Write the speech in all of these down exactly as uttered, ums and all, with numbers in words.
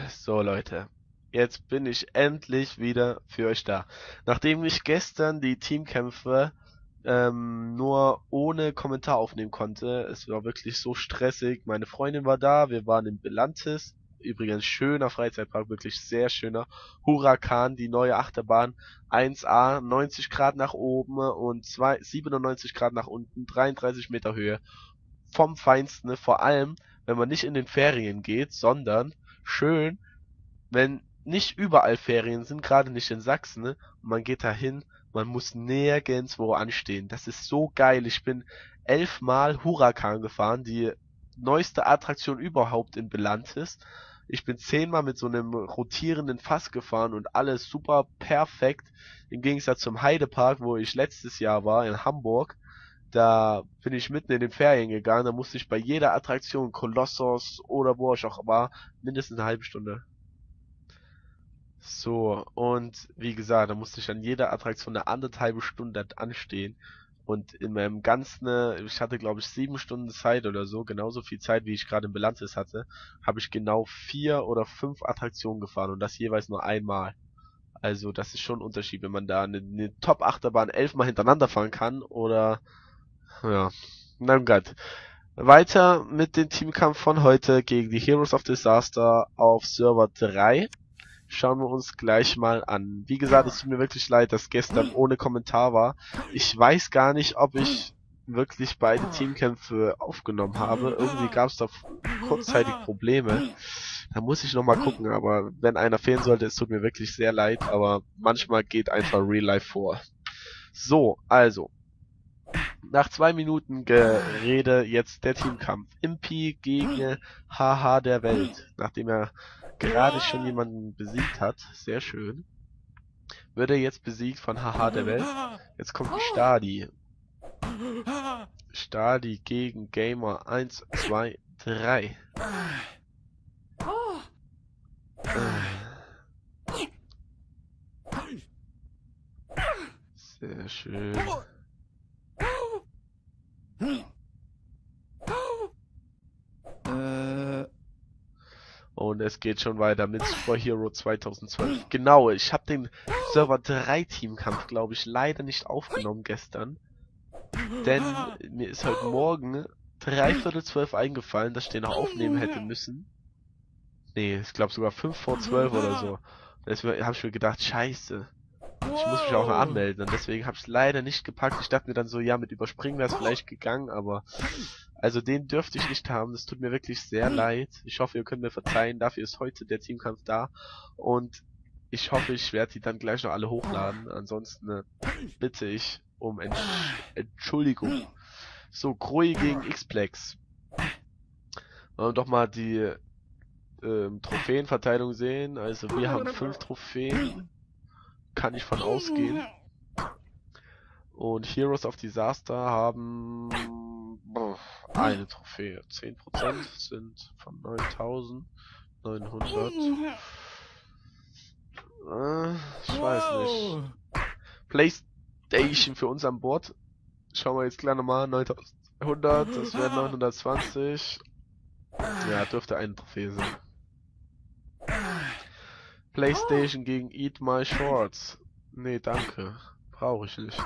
So Leute, jetzt bin ich endlich wieder für euch da. Nachdem ich gestern die Teamkämpfe ähm, nur ohne Kommentar aufnehmen konnte, es war wirklich so stressig. Meine Freundin war da, wir waren in Belantis. Übrigens schöner Freizeitpark, wirklich sehr schöner. Huracan, die neue Achterbahn, eins A, neunzig Grad nach oben und zwei, siebenundneunzig Grad nach unten, dreiunddreißig Meter Höhe. Vom Feinsten, vor allem, wenn man nicht in den Ferien geht, sondern schön, wenn nicht überall Ferien sind, gerade nicht in Sachsen, ne, und man geht da hin, man muss nirgendwo anstehen. Das ist so geil. Ich bin elfmal Huracan gefahren, die neueste Attraktion überhaupt in Belantis. Ich bin zehnmal mit so einem rotierenden Fass gefahren und alles super perfekt. Im Gegensatz zum Heidepark, wo ich letztes Jahr war, in Hamburg. Da bin ich mitten in den Ferien gegangen, da musste ich bei jeder Attraktion, Kolossos oder wo ich auch war, mindestens eine halbe Stunde. So, und wie gesagt, da musste ich an jeder Attraktion eine anderthalbe Stunde anstehen. Und in meinem ganzen, ich hatte glaube ich sieben Stunden Zeit oder so, genauso viel Zeit, wie ich gerade in Belantis hatte, habe ich genau vier oder fünf Attraktionen gefahren und das jeweils nur einmal. Also das ist schon ein Unterschied, wenn man da eine, eine Top-Achterbahn elfmal hintereinander fahren kann oder, ja, na Gott. Weiter mit dem Teamkampf von heute gegen die Heroes of Disaster auf Server drei. Schauen wir uns gleich mal an. Wie gesagt, es tut mir wirklich leid, dass gestern ohne Kommentar war. Ich weiß gar nicht, ob ich wirklich beide Teamkämpfe aufgenommen habe. Irgendwie gab es da kurzzeitig Probleme. Da muss ich nochmal gucken, aber wenn einer fehlen sollte, es tut mir wirklich sehr leid, aber manchmal geht einfach Real Life vor. So, also. Nach zwei Minuten Gerede jetzt der Teamkampf. Impi gegen Haha der Welt. Nachdem er gerade schon jemanden besiegt hat, sehr schön, wird er jetzt besiegt von Haha der Welt. Jetzt kommt die Stadi. Stadi gegen Gamer eins, zwei, drei. Sehr schön. Und es geht schon weiter mit Super Hero zweitausendzwölf. Genau, ich habe den Server drei Teamkampf, glaube ich, leider nicht aufgenommen gestern. Denn mir ist heute Morgen dreiviertel zwölf eingefallen, dass ich den noch aufnehmen hätte müssen. Nee, ich glaube sogar fünf vor zwölf oder so. Deswegen habe ich mir gedacht, scheiße. Ich muss mich auch noch anmelden und deswegen habe ich es leider nicht gepackt. Ich dachte mir dann so, ja, mit Überspringen wäre es vielleicht gegangen, aber also den dürfte ich nicht haben. Das tut mir wirklich sehr leid. Ich hoffe, ihr könnt mir verzeihen. Dafür ist heute der Teamkampf da und ich hoffe, ich werde die dann gleich noch alle hochladen. Ansonsten äh, bitte ich um Entsch Entschuldigung. So, Kroi gegen X-Plex. Wollen wir doch mal die ähm, Trophäenverteilung sehen. Also wir haben fünf Trophäen. Kann ich von ausgehen. Und Heroes of Disaster haben boah, eine Trophäe. zehn Prozent sind von neuntausendneunhundert. Äh, ich weiß nicht. PlayStation für uns an Bord. Schauen wir jetzt gleich nochmal. neuntausendeinhundert, das wären neunhundertzwanzig. Ja, dürfte eine Trophäe sein. PlayStation gegen Eat My Shorts. Nee, danke. Brauche ich nicht.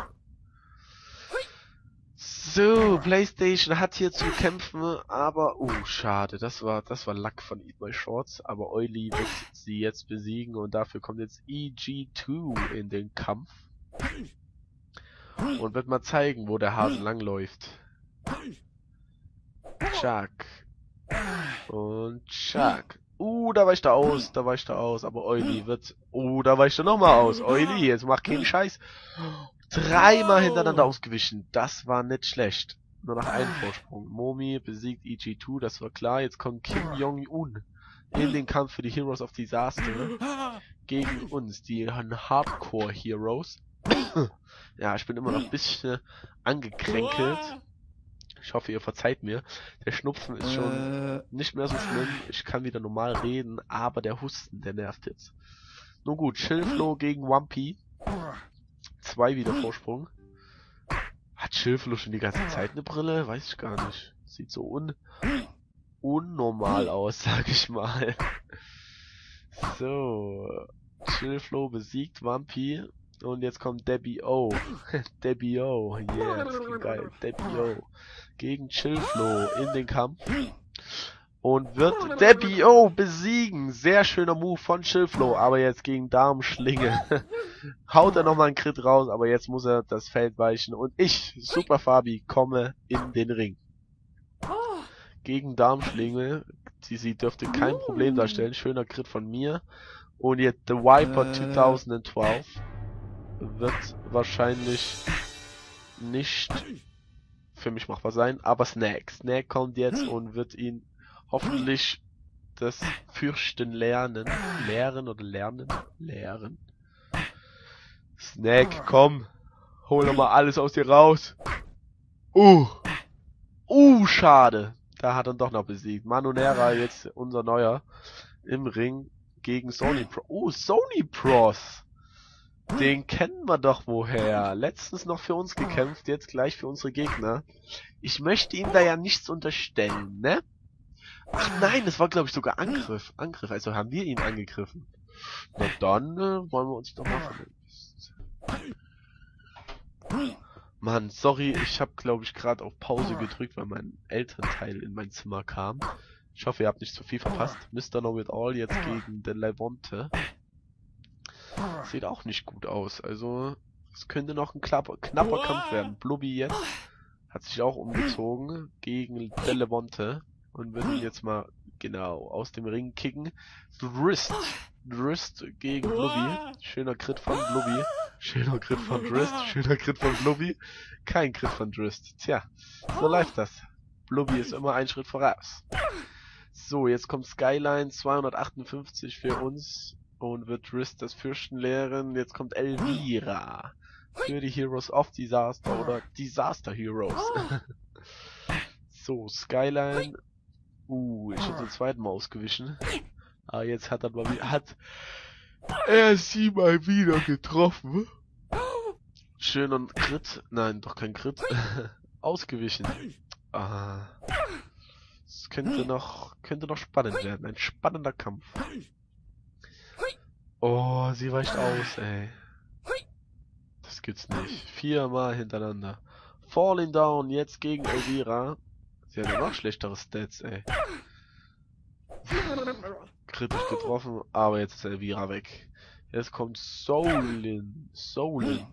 So, PlayStation hat hier zu kämpfen, aber... Oh, schade. Das war das war Lack von Eat My Shorts. Aber Oily wird sie jetzt besiegen und dafür kommt jetzt E G zwei in den Kampf. Und wird mal zeigen, wo der Hase langläuft. Chuck. Und Chuck. Uh, da weicht er aus, da weicht er aus, aber Oily wird... Uh, da weicht er nochmal aus. Oily, jetzt mach keinen Scheiß. Dreimal hintereinander ausgewichen, das war nicht schlecht. Nur noch einen Vorsprung. Momi besiegt E G zwei, das war klar. Jetzt kommt Kim Jong-un in den Kampf für die Heroes of Disaster gegen uns, die Hardcore Heroes. Ja, ich bin immer noch ein bisschen angekränkelt. Ich hoffe, ihr verzeiht mir. Der Schnupfen ist schon nicht mehr so schlimm. Ich kann wieder normal reden, aber der Husten, der nervt jetzt. Nun gut, Chillflow gegen Wumpy. Zwei wieder Vorsprung. Hat Chillflow schon die ganze Zeit eine Brille? Weiß ich gar nicht. Sieht so un unnormal aus, sag ich mal. So. Chillflow besiegt Wampi. Und jetzt kommt Debbie O. Debbie O. Yeah, das klingt geil. Debbie O. Gegen Chillflow in den Kampf. Und wird Debbie O besiegen. Sehr schöner Move von Chillflow. Aber jetzt gegen Darmschlinge. Haut er nochmal einen Crit raus. Aber jetzt muss er das Feld weichen. Und ich, Super Fabi, komme in den Ring. Gegen Darmschlinge. Sie, sie dürfte kein Problem darstellen. Schöner Crit von mir. Und jetzt The Viper zweitausendzwölf wird wahrscheinlich nicht für mich machbar sein. Aber Snack. Snack kommt jetzt und wird ihn hoffentlich das Fürchten lernen. Lehren oder lernen? Lehren. Snack, komm. Hol doch mal alles aus dir raus. Uh. Uh, schade. Da hat er doch noch besiegt. Manonera jetzt unser neuer im Ring gegen Sony Pro. Oh, Sony Pros. Den kennen wir doch woher. Letztens noch für uns gekämpft, jetzt gleich für unsere Gegner. Ich möchte ihm da ja nichts unterstellen, ne? Ach nein, das war glaube ich sogar Angriff. Angriff, also haben wir ihn angegriffen. Na dann äh, wollen wir uns doch mal von... Mann, sorry, ich habe glaube ich gerade auf Pause gedrückt, weil mein Elternteil in mein Zimmer kam. Ich hoffe, ihr habt nicht zu viel verpasst. Mister Know It All jetzt gegen den Levante. Sieht auch nicht gut aus. Also, es könnte noch ein knapper, knapper Kampf werden. Blubby jetzt hat sich auch umgezogen gegen den Levante und wird ihn jetzt mal genau aus dem Ring kicken. Drist. Drist gegen Blubby. Schöner Crit von Blubby. Schöner Crit von Drist. Schöner Crit von Blubby. Kein Crit von Drist. Tja, so läuft das. Blubby ist immer einen Schritt voraus. So, jetzt kommt Skyline zweihundertachtundfünfzig für uns und wird Drist das Fürchten lehren. Jetzt kommt Elvira für die Heroes of Disaster oder Disaster Heroes. So, Skyline. Uh, ich bin zum zweiten Mal ausgewichen. Aber jetzt hat er mal wieder, hat er sie mal wieder getroffen. Schöner Crit. Nein, doch kein Crit. Ausgewichen. Ah. Es könnte noch, könnte noch spannend werden. Ein spannender Kampf. Oh, sie weicht aus, ey. Das gibt's nicht. Viermal hintereinander. Falling Down jetzt gegen Elvira. Sie hat ja noch schlechtere Stats, ey. Kritisch getroffen, aber jetzt ist Elvira weg. Jetzt kommt Solin. Solin.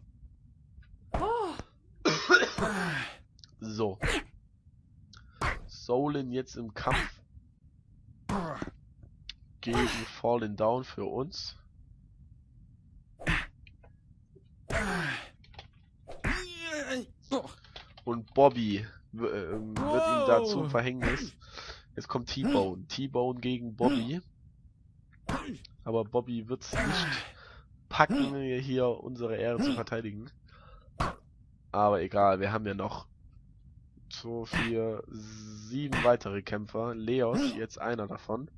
So. Solin jetzt im Kampf gegen Falling Down für uns. Und Bobby äh, wird ihm da zum Verhängnis. Jetzt kommt T-Bone. T-Bone gegen Bobby. Aber Bobby wird es nicht packen, hier unsere Ehre zu verteidigen. Aber egal, wir haben ja noch so vier, sieben weitere Kämpfer. Leos, jetzt einer davon.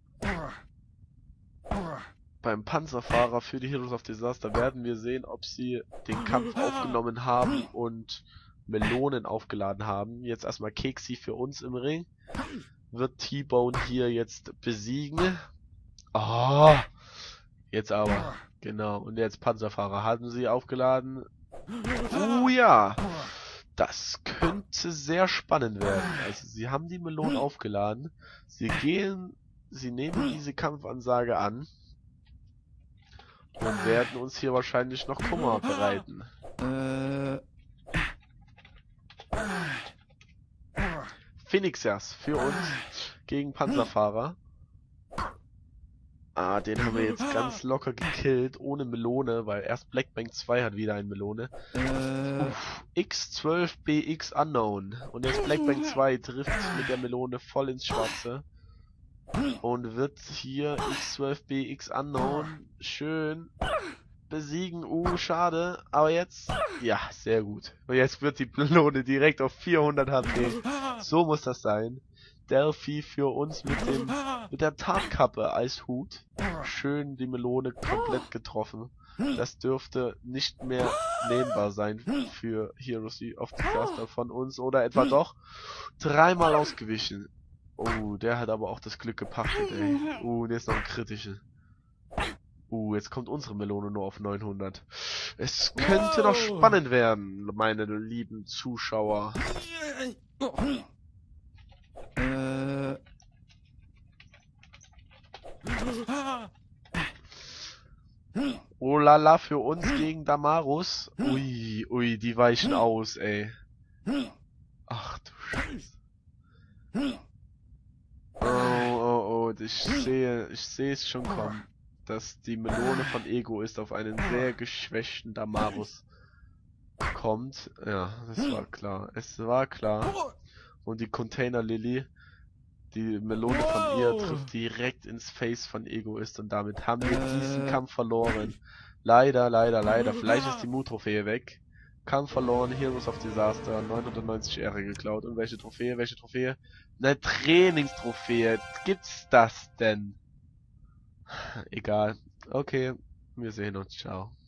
Beim Panzerfahrer für die Heroes of Disaster werden wir sehen, ob sie den Kampf aufgenommen haben und Melonen aufgeladen haben. Jetzt erstmal Keksi für uns im Ring. Wird T-Bone hier jetzt besiegen. Ah, oh, jetzt aber. Genau. Und jetzt Panzerfahrer. Haben sie aufgeladen? Oh ja. Das könnte sehr spannend werden. Also sie haben die Melonen aufgeladen. Sie gehen, sie nehmen diese Kampfansage an. Und werden uns hier wahrscheinlich noch Kummer bereiten. Phoenixers für uns gegen Panzerfahrer. Ah, den haben wir jetzt ganz locker gekillt, ohne Melone, weil erst Blackbank zwei hat wieder eine Melone. Uff, X zwölf B X Unknown. Und jetzt Blackbank zwei trifft mit der Melone voll ins Schwarze. Und wird hier X zwölf B X Unknown schön besiegen. Uh, schade. Aber jetzt, ja, sehr gut. Und jetzt wird die Melone direkt auf vierhundert H P. So muss das sein. Delphi für uns mit dem mit der Tarnkappe als Hut. Schön die Melone komplett getroffen. Das dürfte nicht mehr nehmbar sein für Heroes of Disaster von uns. Oder etwa doch. Dreimal ausgewichen. Oh, der hat aber auch das Glück gepachtet, ey. Oh, und jetzt noch ein kritisches. Uh, jetzt kommt unsere Melone nur auf neunhundert. Es könnte noch spannend werden, meine lieben Zuschauer. Äh. Oh lala, für uns gegen Damarus. Ui, ui, die weichen aus, ey. Ach du Scheiße. Oh, oh, oh, ich sehe, ich sehe es schon kommen, dass die Melone von Ego ist auf einen sehr geschwächten Damarus kommt. Ja, das war klar. Es war klar. Und die Container Lily, die Melone von ihr, trifft direkt ins Face von Egoist und damit haben wir diesen Kampf verloren. Leider, leider, leider. Vielleicht ist die Mu-Trophäe weg. Kampf verloren, Heroes of Disaster, neunhundertneunzig Ehre geklaut. Und welche Trophäe, welche Trophäe? Eine Trainingstrophäe. Gibt's das denn? Egal. Okay, wir sehen uns. Ciao.